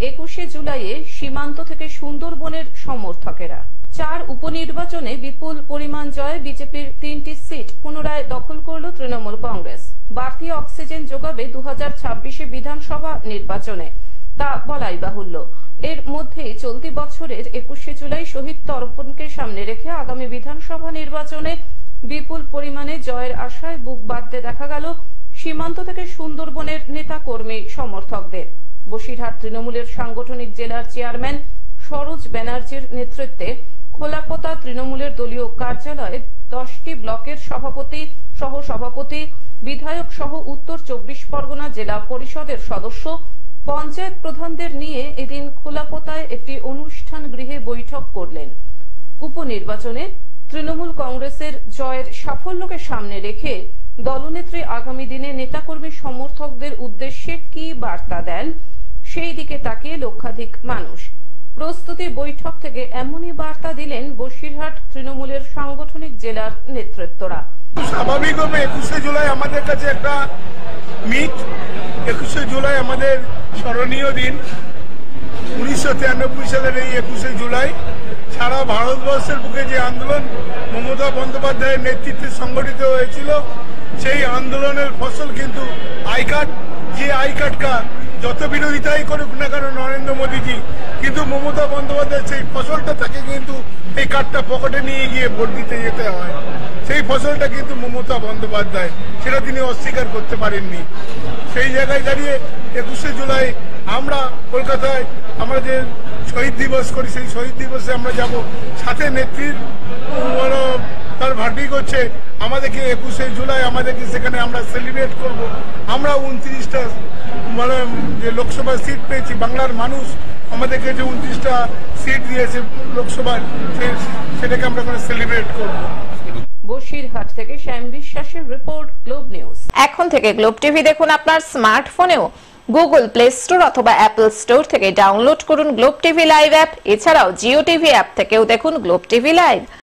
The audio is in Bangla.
21শে জুলাইয়ে সীমান্ত থেকে সুন্দরবনের সমর্থকেরা 4 উপনির্বাচনে বিপুল পরিমাণ জয় বিজেপির 3টি সিট পুনরায় দখল করল তৃণমূল কংগ্রেস। বাড়তি অক্সিজেন যোগাবে 2026 বিধানসভা নির্বাচনে, তা বলাই বাহুল্য। এর মধ্যেই চলতি বছরের 21শে জুলাই শহীদ তর্পণকে সামনে রেখে আগামী বিধানসভা নির্বাচনে বিপুল পরিমাণে জয়ের আশায় বুক বাঁধতে দেখা গেল সীমান্ত থেকে সুন্দরবনের নেতাকর্মী সমর্থকদের। বসিরহাট তৃণমূলের সাংগঠনিক জেলার চেয়ারম্যান সরোজ ব্যানার্জির নেতৃত্বে খোলাপোতা তৃণমূলের দলীয় কার্যালয়ে 10টি ব্লকের সভাপতি, সহসভাপতি, বিধায়ক সহ উত্তর 24 পরগনা জেলা পরিষদের সদস্য, পঞ্চায়েত প্রধানদের নিয়ে এদিন খোলাপোতায় একটি অনুষ্ঠান গৃহে বৈঠক করলেন। উপনির্বাচনে তৃণমূল কংগ্রেসের জয়ের সাফল্যকে সামনে রেখে দলনেত্রী আগামী দিনে নেতাকর্মী সমর্থকদের উদ্দেশ্যে কি বার্তা দেন, সেই দিকে তাকিয়ে লক্ষাধিক মানুষ। প্রস্তুতি বৈঠক থেকে এমনই বার্তা দিলেন বসিরহাট তৃণমূলের সাংগঠনিক জেলার নেতৃত্বরা। স্বাভাবিকভাবে 21শে জুলাই আমাদের কাছে একটা মিথ। 21শে জুলাই আমাদের স্মরণীয় দিন। 1993 সালের এই 21শে জুলাই সারা ভারতবর্ষের বুকে যে আন্দোলন মমতা বন্দ্যোপাধ্যায়ের নেতৃত্বে সংগঠিত হয়েছিল, সেই আন্দোলনের ফসল কিন্তু আই কার্ড। যে আই কার্ডটা যত বিরোধিতাই করুক না কেন নরেন্দ্র মোদীজি, কিন্তু মমতা বন্দ্যোপাধ্যায় সেই ফসলটা তাকে কিন্তু এই কার্ডটা পকেটে নিয়ে গিয়ে ভোট দিতে যেতে হয়। সেই ফসলটা কিন্তু মমতা বন্দ্যোপাধ্যায়, সেটা তিনি অস্বীকার করতে পারেননি। সেই জায়গায় দাঁড়িয়ে 21শে জুলাই আমরা কলকাতায় আমরা যে শহীদ দিবস করি, সেই শহীদ দিবসে আমরা যাব। সাথে নেত্রীর তার ভাটি করছে আমাদেরকে 21শে জুলাই আমাদেরকে সেখানে আমরা সেলিব্রেট করব। আমরা 29টা যে লোকসভা সিট পেয়েছি, বাংলার মানুষ আমাদেরকে যে 29টা সিট দিয়েছে লোকসভায়, সেটাকে আমরা সেলিব্রেট করব। বসিরহাট থেকে শ্যাম বিশ্বাসের রিপোর্ট, গ্লোব নিউজ। এখন থেকে গ্লোব টিভি দেখুন আপনার স্মার্টফোনেও। গুগল প্লে স্টোর অথবা অ্যাপল স্টোর থেকে ডাউনলোড করুন গ্লোব টিভি লাইভ অ্যাপ। এছাড়াও জিও টিভি অ্যাপ থেকেও দেখুন গ্লোব টিভি লাইভ।